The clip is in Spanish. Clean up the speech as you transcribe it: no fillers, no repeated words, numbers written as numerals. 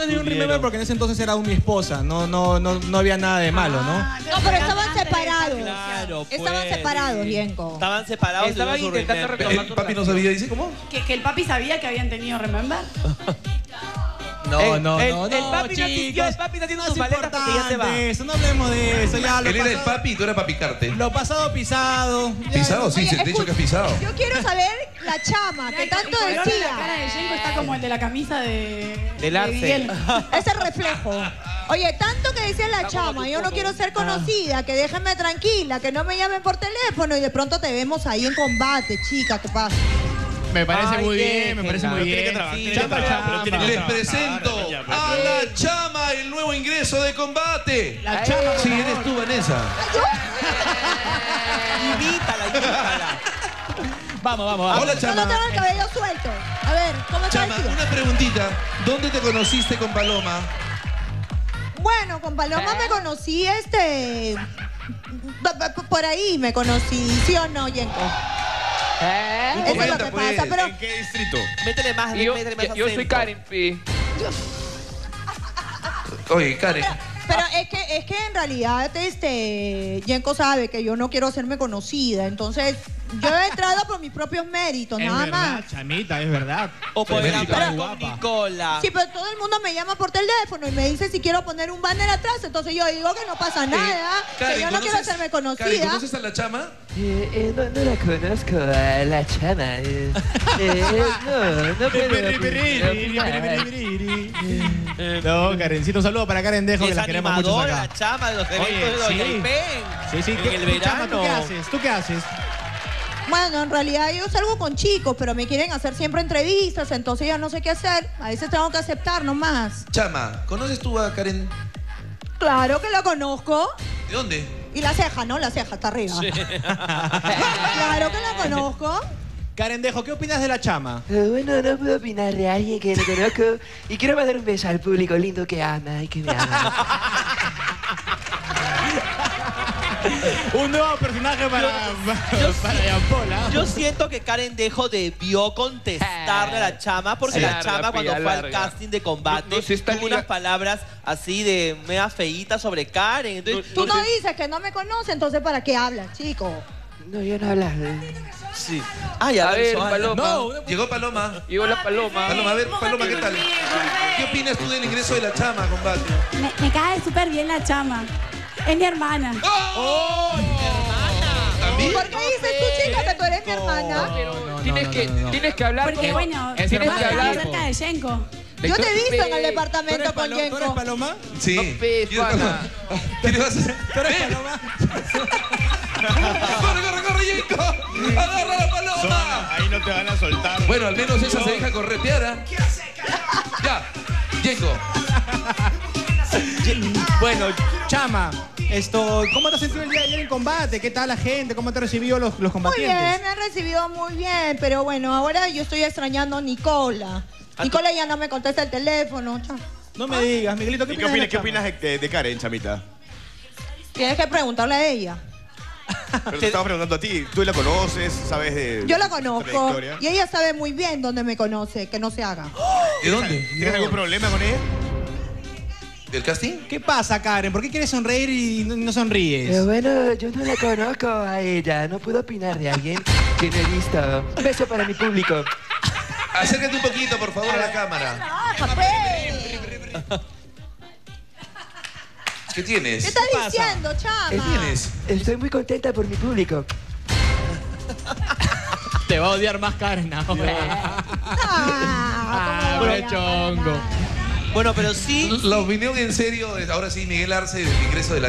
es ni un remember porque en ese entonces era aún mi esposa. No había nada de malo, ¿no? No, pero estaban separados. Claro, Estaban separados, Yenko. Estaban separados. Estaban intentando retomar tu Papi no sabía, dice, ¿cómo? Que el papi sabía que habían tenido Remember. No, El papi no existió, el papi está haciendo sus maletas porque ya se va. Eso, no hablemos de eso, ya lo Él era el pasado, papi y tú eras papicarte. lo pasado pisado. Ya, ¿Pisado? Sí, Oye, de hecho que has pisado. Yo quiero saber la chama que tanto El color de la cara decía. de Yenko está como el de la camisa de Del Arce. Miguel. Ese reflejo. Oye, tanto que decía la chama, yo no quiero ser conocida, que déjenme tranquila, que no me llamen por teléfono y de pronto te vemos ahí en combate, chica, ¿qué pasa? Me parece Ay, muy bien, me parece déjenla. muy Tiene bien. que trabajar, Sí, tiene que chamba, trabajar, chamba. pero tiene Les presento a la chama, el nuevo ingreso de combate. La chama, por Sí, favor. eres tú, Vanessa. Invítala. Vamos. Hola, Yo chama. no tengo el cabello suelto. A ver, ¿cómo está Chama, vestida? una preguntita. ¿Dónde te conociste con Paloma? Bueno, con Paloma me conocí, por ahí me conocí, ¿sí o no, Yenko? Eso es lo Comenta, que pues. pasa, pero... ¿En qué distrito? Métele más, métele más Yo soy acento. Karen, pi. Oye, Karen. Pero es que en realidad, Yenko sabe que yo no quiero hacerme conocida, entonces yo he entrado por mis propios méritos, Es nada verdad, más. chamita, es verdad. O por Pero- ejemplo con Nicola. Sí, pero todo el mundo me llama por teléfono y me dice si quiero poner un banner atrás, entonces yo digo que no pasa nada, que yo no quiero hacerme Karen, conocida. ¿conoces a la chama? No la conozco a la chama. No puedo. No, Karencito, un saludo para Karen Dejo, que Es la queremos mucho animadora, acá. la chama de los eventos Oye, de Doña sí. Ipen. Sí, En ¿qué, el chama, verano. ¿tú qué haces? ¿Tú qué haces? Bueno, en realidad yo salgo con chicos, pero me quieren hacer siempre entrevistas, entonces ya no sé qué hacer. A veces tengo que aceptar nomás. Chama, ¿conoces tú a Karen? Claro que la conozco. ¿De dónde? Y la ceja, ¿no? La ceja está arriba. Claro que la conozco. Karen Dejo, ¿qué opinas de la chama? Bueno, no puedo opinar de alguien que no conozco. Y quiero mandar un beso al público lindo que ama y que me ama. Un nuevo personaje para Yampola. Yo siento que Karen Dejo debió contestarle a la chama porque Sí. la Larga, chama cuando pilla, fue al larga. casting de combate No, si está tuvo liga- unas palabras así de mega feitas sobre Karen. Entonces, Tú no dices que no me conoces, entonces ¿para qué hablas, chico? No, yo no hablas. sí. Ay, a A ver, ver, Paloma. No, Llegó Paloma. Llegó la paloma. Paloma, a ver, Paloma, ¿qué tal? ¿Qué opinas tú del ingreso de la chama a combate? Me cae súper bien la chama. Es mi hermana. ¿También? ¿Por qué dices tú, chica, que tú eres mi hermana? Pero tienes que hablar Porque con... bueno, Es tienes que estaba hablar cerca de Yenko. Yo te he visto en el ¿Tú departamento eres, con ¿Tú eres Yenko. Paloma? Sí. No, pe, ¿Quieres pana. ¿Qué le vas a hacer? ¿Tú eres ¡Ven! Paloma? ¡Corre, Yenko! ¡Agarra la paloma! Ahí no te van a soltar. Bueno, al menos esa se deja corretear, ¿ah? Ya, Yenko. Bueno, chama, ¿cómo te has sentido el día de ayer en combate? ¿Qué tal la gente? ¿Cómo te recibió los Muy combatientes? bien, me han recibido muy bien, pero bueno, ahora yo estoy extrañando a Nicola. Nicola ya no me contesta el teléfono. No me digas, Miguelito, ¿qué ¿Y qué opinas de la opinas chama? de Karen, chamita? Tienes que preguntarle a ella. Pero te estaba preguntando a ti. ¿Tú la conoces? ¿Sabes de Yo la su conozco trayectoria? y ella sabe muy bien dónde me conoce, que no se haga. ¿De dónde? ¿Tienes algún problema con ella? ¿Del casting? ¿Qué pasa, Karen? ¿Por qué quieres sonreír y no sonríes? Bueno, yo no la conozco a ella. No puedo opinar de alguien que no he visto. Un beso para mi público. Acércate un poquito, por favor, a la cámara. ¡Trabaja, pues! ¿Qué tienes? ¿Qué estás pasa? diciendo, chama? ¿Qué tienes? Estoy muy contenta por mi público. Te va a odiar más Karen ahora. Ah, ¿cómo voy a chongo. ganar? bueno, pero sí. La opinión en serio, ahora sí, Miguel Arce, del ingreso de la